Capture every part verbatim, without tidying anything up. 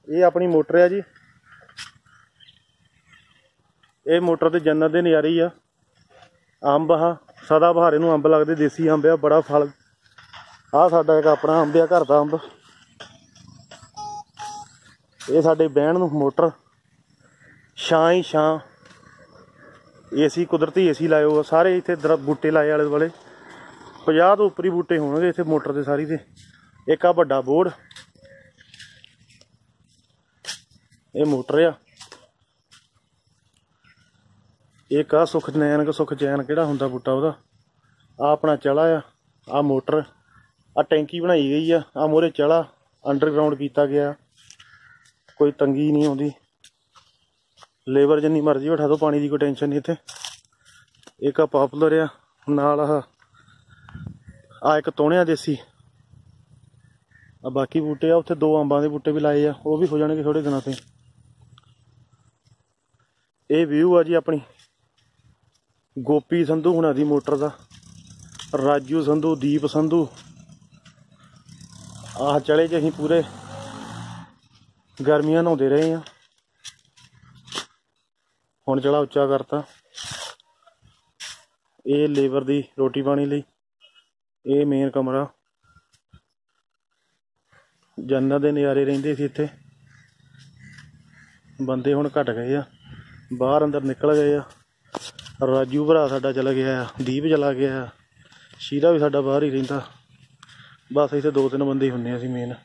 ये अपनी मोटर है जी। ये मोटर ते जन्नत दे नज़ारे ही आ। अंब आ सदाबहार इनू अंब लगदे, देसी अंब आ, बड़ा फल। आ साडा एक अपना अंब आ, घर दा अंब। ये साडे बहन नू मोटर, छां ही छां, ए सी कुदरती ए सी लाए हो सारे इत्थे, दर बूटे लाए आले दुआले, पचास तो उपर ही बूटे होणगे इत्थे मोटर दे सारी दे। एक आ वड्डा बोर्ड, ये मोटर आ। एक आ सुख नैन सुख चैन किहड़ा हुंदा बूटा उहदा। आ अपना चला आ, आ मोटर, आ टैंकी बनाई गई आ, आ मोहरे चला अंडरग्राउंड किया गया, कोई तंगी नहीं आउंदी। लेबर जिन्नी मर्जी बैठा दो, पानी की कोई टेंशन नहीं इत्थे। एक आ पॉपुलर आ, नाल आ आ एक तोहणिया देसी। आ बाकी बूटे आ, उत्थे दो अंबां दे बूटे भी लाए आ, वो भी हो जाणगे थोड़े दिनां ते। ये व्यू आ जी अपनी गोपी संधू हुणां दी मोटर दा, राजू संधू, दीप संधू। आह चले च असीं पूरे गर्मियां नहाउंदे रहे हैं, हुण चला उच्चा करता। ये लेबर दी रोटी पानी लई, ये मेन कमरा। जन्नत दे नज़ारे रहिंदे सी इत्थे, बंदे हुण घट गए आ, बाहर अंदर निकल गए आ। राजू भरा साडा चला गया, दीप चला गया, शीरा भी साडा बाहर ही रहिंदा। बस इत्थे दो तीन बंदे हुंदे असीं मेन।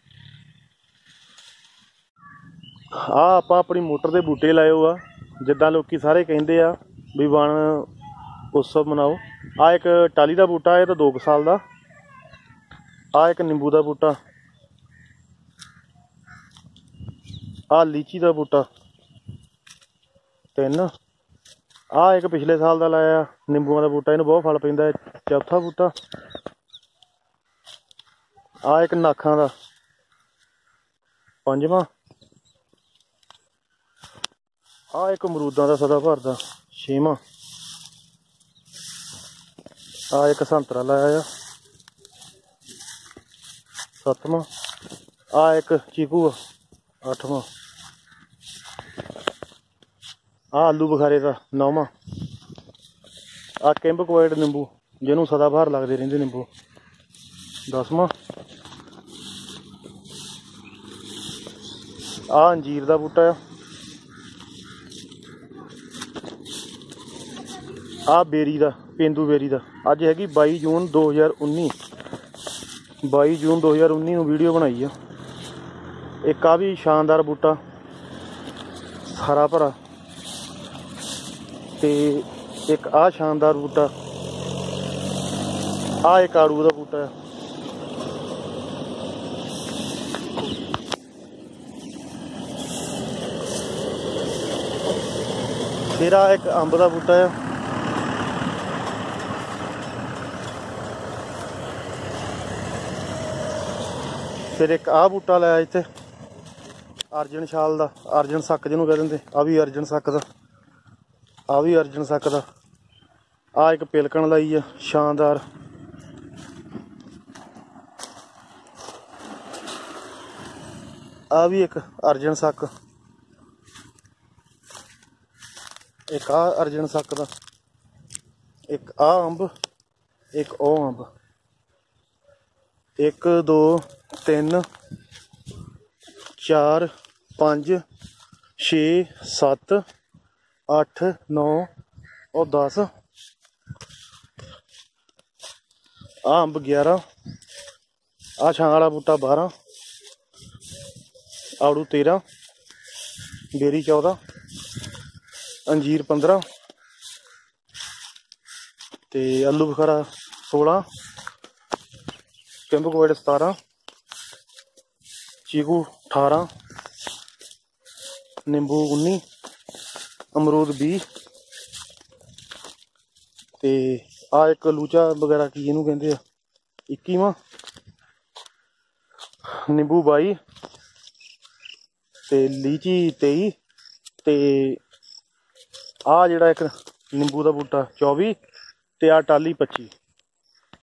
आ आपां अपनी मोटर दे बूटे लाए हो आ, जिद्दां लोकी सारे कहिंदे आ भी वन उत्सव मनाओ। आ एक टाली दा बूटा है, तो दो क साल दा। आ एक निंबू दा बूटा, आ लीची दा बूटा तीन। आ एक पिछले साल दा लाया निंबुआं दा बूटा, इनू बहुत फल पैंदा है, चौथा बूटा। आ एक नाखां दा पंजवां। आ एक अमरूदां दा सदाबहार दा छेवां। आ एक संतरा लाया सत्तवां। आ एक चीकू अठवां। आ आलू बुखारे का नौवां। आ किंब क्वाइट निंबू, जिन्हों सदाबहार लगते रहिंदे निंबू, दसवां। आ अंजीर का बूटा आ। आ बेरी का, पेंदू बेरी का। अज हैगी बाई जून दो हज़ार उन्नी, बाई जून दो हज़ार उन्नी वीडियो बनाई आ। एक आ भी शानदार बूटा हरा भरा, ते एक आ शानदार बूटा, आ एक आड़ू का बूटा है। फिर आ एक अंब का बूटा है। फिर एक आ बूटा लाया इत्थे अर्जन शाल का, अर्जन सक जिन्हों कह देंगे, आ भी अर्जन सक का, आ भी अर्जन सक का। आ एक पिलकन लाई है शानदार। आ भी एक अर्जन सक, एक आ अर्जन सक का, एक आ अंब, एक ओ अंब। एक दो तीन चार पाँच छे सत्त अठ नौ और दस। आ अंब ग्यारह। आ छां वाला बूटा बारह। आड़ू तेरह, बेरी चौदह, अंजीर पंद्रह, ते आलू बुखारा सोलह, किंब क्वाइट सतारह, चीकू अठारह, निंबू उन्नी, अमरूद बीस, ते आ एक लूचा वगैरह की इनू कहते हैं इक्कीवां, निंबू बाई, ते लीची तेई, ते आ जिहड़ा एक निंबू का बूटा चौबी, ते आ टाली पच्ची।